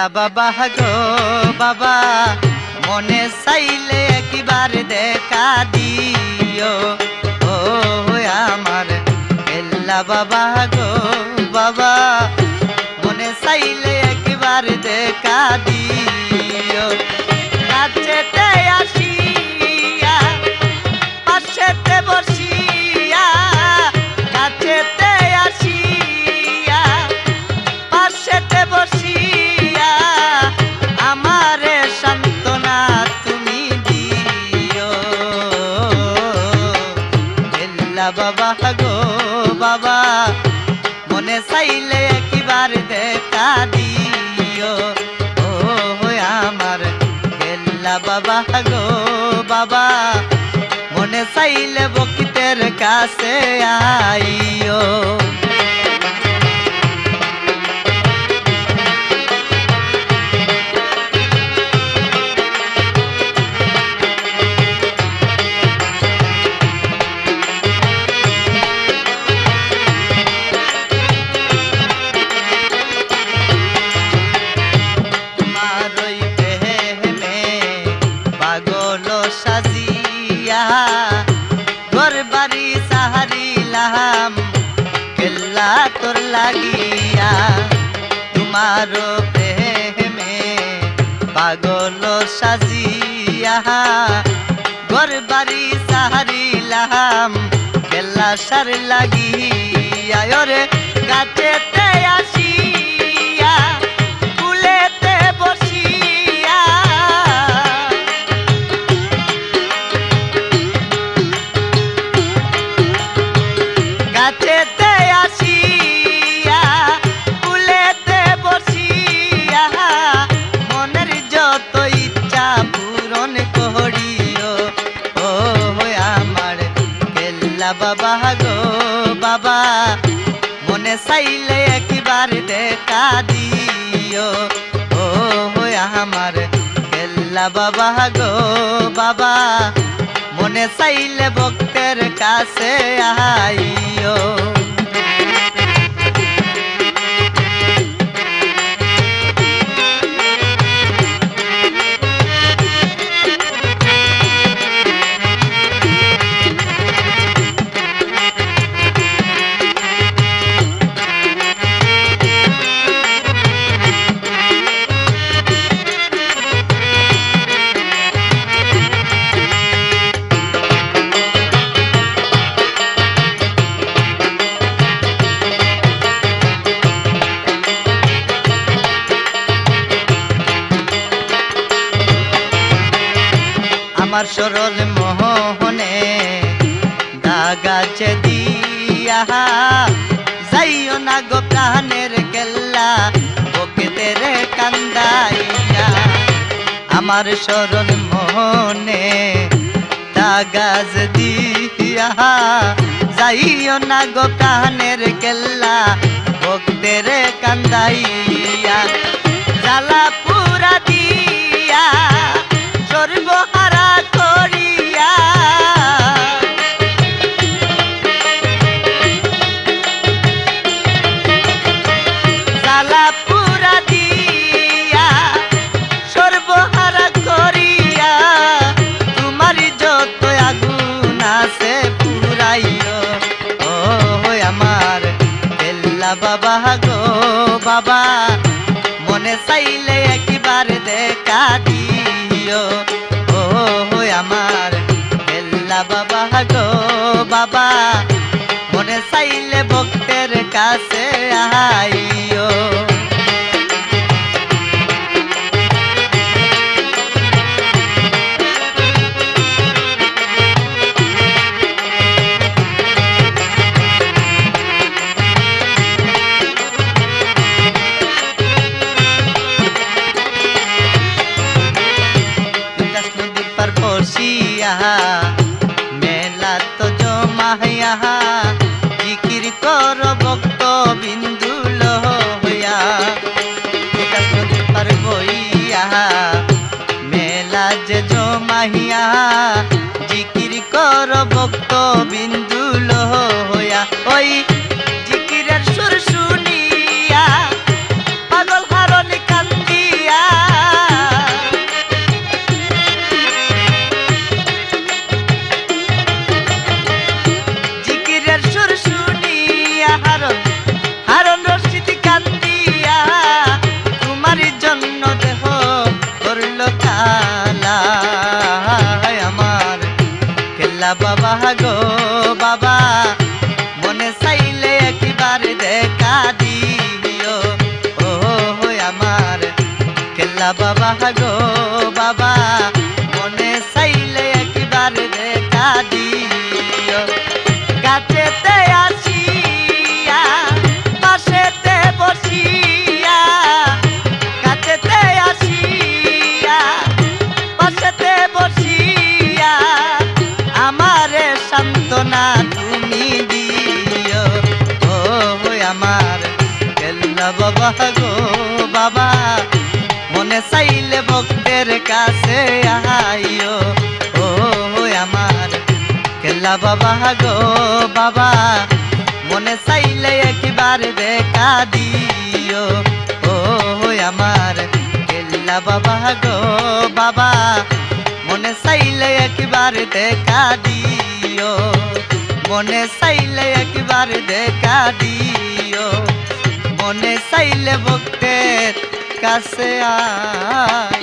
বাবা গো বাবা মনে চাইলে একবার দেখা দিও ও আমার কেল্লা বাবা গো বাবা মনে চাইলে একবার দেখা দিও কাছেতে আসিয়া পাশেতে বসিয়া কাছেতে আসিয়া পাশেতে বসিয়া আমারে সান্ত্বনা তুমি দিও কেল্লা বাবা গো বাবা মনে চাইলে একবার দেখা দিও ও আমার কেল্লা বাবা গো বাবা মনে চাইলে বকিতের কাছে আইও ঘর বাড়ি সাহারিলাম কেল্লা তোর লাগিয়া তোমার প্রেমে পাগল সাজিয়া ঘর বাড়ি সাহারিলাম কেল্লা সার লাগিয়া রে গাছেতে আসিয়া ফুলেতে বসিয়া গাছেতে আসিয়া ফুলেতে বসিয়া মনের যত ইচ্ছা পূরণ করিও ও আমার কেল্লা বাবা গো বাবা মনে চাইলে একবার দেখা দিও ও আমার কেল্লা বাবা গো বাবা মনে চাইলে ভক্তের কাছে আইও আমার সরল মোহনে দাগাছে দিয়া যাইও না গো প্রাণের কেল্লা ওকে তেরে কান্দাইয়া আমার সরল মোহনে দাগাজ দিয়া যাইও না গো প্রাণের কেল্লা ওকে তেরে কান্দাইয়া জ্বালা পুরা দিয়া সর্বহারা করিয়া জ্বালা পুরা দিয়া সর্বহারা করিয়া তোমার যত আগুন আছে পুরাইও ও আমার কেল্লা বাবা গো বাবা মনে চাইলে একবার দেখা দিও ও আমার কেল্লা বাবা গো বাবা মনে চাইলে ভক্তের কাছে আইও মেলা তো জমাইয়া জিকির কর ভক্ত বিন্দু লইয়া পার বইয়া মেলা যে জমাইয়া জিকির কর ভক্ত বিন্দু লইয়া ওই জিকিরের সুর শুনিয়া পাগল হারণ কান্দি কেল্লা বাবা গো বাবা মনে চাইলে একবার দেখা দিও ও আমার কেল্লা বাবা গো বাবা মনে চাইলে একবার দেখা দিও গাছেতে আসিয়া পাশেতে বসিয়া গাছেতে আসিয়া পাশেতে বসিয়া আমারে সান্ত্বনা তুমি দিও ও আমার কেল্লা বাবা গো বাবা মনে চাইলে ভক্তের কাছে আইও ও আমার কেল্লা বাবা গো বাবা মনে চাইলে একবার দেখা দিও ও আমার কেল্লা বাবা গো বাবা মনে চাইলে একবার দেখা দিও মনে চাইলে একবার দেখা দিও মনে চাইলে ভক্তের কাছে